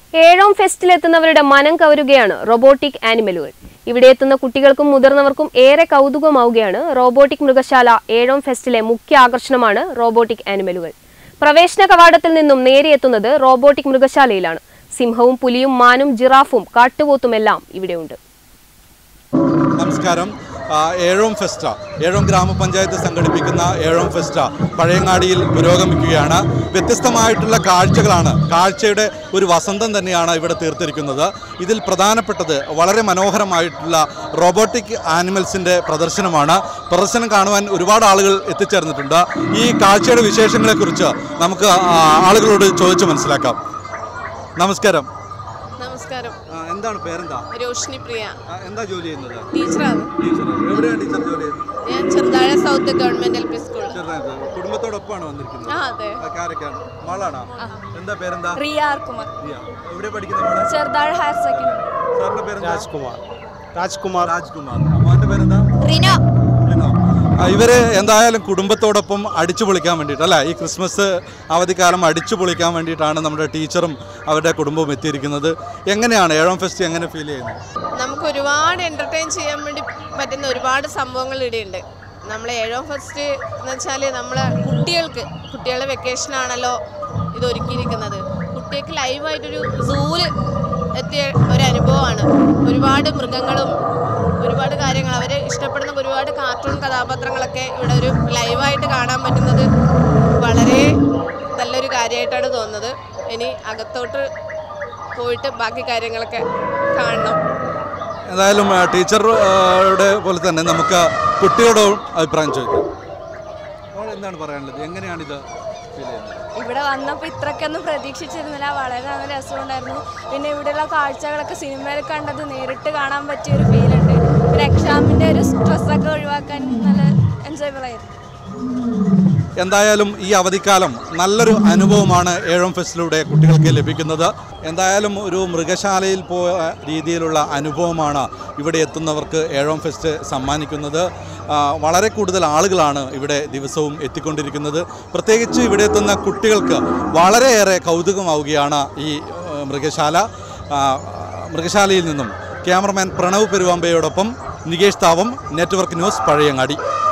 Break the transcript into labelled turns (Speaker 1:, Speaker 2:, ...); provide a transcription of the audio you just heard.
Speaker 1: ഏഴോം ഫെസ്റ്റിലെത്തുന്നവരുടെ മനം കവരുകയാണ് റോബോട്ടിക് ആനിമലുകൾ. ഇവിടെ എത്തുന്ന കുട്ടികൾക്കും മുതിർന്നവർക്കും ഏറെ കൗതുകമാവുകയാണ് റോബോട്ടിക് മൃഗശാല. ഏഴോം ഫെസ്റ്റിലെ മുഖ്യ ആകർഷണമാണ് റോബോട്ടിക് ആനിമലുകൾ. പ്രവേശന കവാടത്തിൽ നിന്നും നേരെ എത്തുന്നത് റോബോട്ടിക് മൃഗശാലയിലാണ്. സിംഹവും പുലിയും മാനും ജിറാഫും കാട്ടുപോത്തുമെല്ലാം ഇവിടെയുണ്ട്.
Speaker 2: നമസ്കാരം. ഏഴോം ഫെസ്റ്റ, ഏഴോം ഗ്രാമപഞ്ചായത്ത് സംഘടിപ്പിക്കുന്ന ഏഴോം ഫെസ്റ്റ പഴയങ്ങാടിയിൽ പുരോഗമിക്കുകയാണ്. വ്യത്യസ്തമായിട്ടുള്ള കാഴ്ചകളാണ്, കാഴ്ചയുടെ ഒരു വസന്തം തന്നെയാണ് ഇവിടെ തീർത്തിരിക്കുന്നത്. ഇതിൽ പ്രധാനപ്പെട്ടത് വളരെ മനോഹരമായിട്ടുള്ള റോബോട്ടിക് ആനിമൽസിൻ്റെ പ്രദർശനമാണ്. പ്രദർശനം കാണുവാൻ ഒരുപാട് ആളുകൾ എത്തിച്ചേർന്നിട്ടുണ്ട്. ഈ കാഴ്ചയുടെ വിശേഷങ്ങളെക്കുറിച്ച് നമുക്ക് ആളുകളോട് ചോദിച്ച് മനസ്സിലാക്കാം. നമസ്കാരം.
Speaker 3: നമസ്കാരം.
Speaker 2: എന്താണ് പേരെന്താ?
Speaker 3: രോഷ്നി പ്രിയ.
Speaker 2: എന്താ ജോലി ചെയ്യുന്നത്?
Speaker 3: ടീച്ചറാണ്.
Speaker 2: എവിടെയാണ് ടീച്ചർ ജോലി ചെയ്യുന്നത്?
Speaker 3: ഞാൻ Cheruthazha south government LP school.
Speaker 2: കുടുംബത്തോടൊപ്പമാണ് വന്നിരിക്കുന്നത്?
Speaker 3: അതെ.
Speaker 2: ആരൊക്കെയാണ്? മോളാണോ? എന്താ പേരെന്താ?
Speaker 3: റിയ ആർ കുമാർ.
Speaker 2: എവിടെ പഠിക്കുന്നത്?
Speaker 3: Cheruthazha higher secondary.
Speaker 2: സാറിന്റെ പേരെന്താ?
Speaker 4: രാജ്കുമാർ.
Speaker 2: മോന്റെ പേരെന്താ?
Speaker 3: റിനോ.
Speaker 2: ഇവര് എന്തായാലും കുടുംബത്തോടൊപ്പം അടിച്ചു പൊളിക്കാൻ വേണ്ടിയിട്ട് അല്ലേ, ഈ ക്രിസ്മസ് അവധിക്കാലം അടിച്ചു പൊളിക്കാൻ വേണ്ടിയിട്ടാണ് നമ്മുടെ ടീച്ചറും അവരുടെ കുടുംബവും എത്തിയിരിക്കുന്നത്. എങ്ങനെയാണ് ഏഴോം ഫെസ്റ്റ് എങ്ങനെ ഫീൽ ചെയ്യുന്നത്?
Speaker 3: നമുക്ക് ഒരുപാട് എന്റർടൈൻ ചെയ്യാൻ വേണ്ടി പറ്റുന്ന ഒരുപാട് സംഭവങ്ങൾ ഇവിടെയുണ്ട്. നമ്മളെ ഏഴോം ഫെസ്റ്റ് എന്ന് വെച്ചാൽ നമ്മളെ കുട്ടികളുടെ വെക്കേഷൻ ആണല്ലോ ഇത് ഒരുക്കിയിരിക്കുന്നത്. കുട്ടികൾക്ക് ലൈവായിട്ടൊരു സൂല് എത്തിയ ഒരു അനുഭവമാണ്. ഒരുപാട് മൃഗങ്ങളും ഒരുപാട് കാര്യങ്ങൾ അവർ ഇഷ്ടപ്പെടുന്ന ഒരുപാട് കാർട്ടൂൺ കഥാപാത്രങ്ങളൊക്കെ ഇവിടെ ഒരു ലൈവായിട്ട് കാണാൻ പറ്റുന്നത് വളരെ നല്ലൊരു കാര്യമായിട്ടാണ് തോന്നുന്നത്. ഇനി അകത്തോട്ട് പോയിട്ട് ബാക്കി കാര്യങ്ങളൊക്കെ കാണണം.
Speaker 2: എന്തായാലും ടീച്ചറുടെ പോലെ തന്നെ നമുക്ക് കുട്ടിയോടും അഭിപ്രായം ചോദിക്കാം. എന്താണ് പറയാനുള്ളത്? എങ്ങനെയാണിത് ഫീൽ ചെയ്യുന്നത്?
Speaker 5: ഇവിടെ വന്നപ്പോൾ ഇത്രയ്ക്കൊന്നും പ്രതീക്ഷിച്ചിരുന്നില്ല. വളരെ നല്ല രസമുണ്ടായിരുന്നു. പിന്നെ ഇവിടെയുള്ള കാഴ്ചകളൊക്കെ സിനിമയിൽ കണ്ടത് നേരിട്ട് കാണാൻ പറ്റിയൊരു ഫീലുണ്ട്. ഒരു എക്സാമിൻ്റെ ഒരു സ്ട്രെസ്സൊക്കെ ഒഴിവാക്കാൻ നല്ല എൻജോയബിൾ ആയിരുന്നു.
Speaker 2: എന്തായാലും ഈ അവധിക്കാലം നല്ലൊരു അനുഭവമാണ് ഏഴോം ഫെസ്റ്റിലൂടെ കുട്ടികൾക്ക് ലഭിക്കുന്നത്. എന്തായാലും ഒരു മൃഗശാലയിൽ പോയ രീതിയിലുള്ള അനുഭവമാണ് ഇവിടെ എത്തുന്നവർക്ക് ഏഴോം ഫെസ്റ്റ് സമ്മാനിക്കുന്നത്. വളരെ കൂടുതൽ ആളുകളാണ് ഇവിടെ ദിവസവും എത്തിക്കൊണ്ടിരിക്കുന്നത്. പ്രത്യേകിച്ച് ഇവിടെ എത്തുന്ന കുട്ടികൾക്ക് വളരെയേറെ കൗതുകമാവുകയാണ് ഈ മൃഗശാലയിൽ നിന്നും ക്യാമറമാൻ പ്രണവ് പെരുവാമ്പയോടൊപ്പം നികേഷ് താവം, നെറ്റ്വർക്ക് ന്യൂസ്, പഴയങ്ങാടി.